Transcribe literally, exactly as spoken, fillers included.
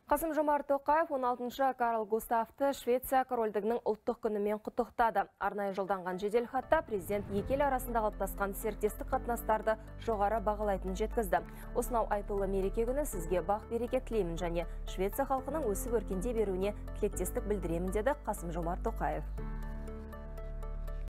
Қасым-Жомарт Тоқаев он алтыншы Карл Густавты Швеция корольдігінің ұлттық күнімен құттықтады. Арнайы жолданған жедел хатта президент екі ел арасында қалыптасқан серіктестік қатынастарды жоғары бағалайтынын жеткізді. Осынау айтулы мереке күні сізге бақ-береке тілеймін және Швеция халқының өсіп өркендей беруіне тілектестік білдіремін деді Қасым-Жомарт Тоқаев.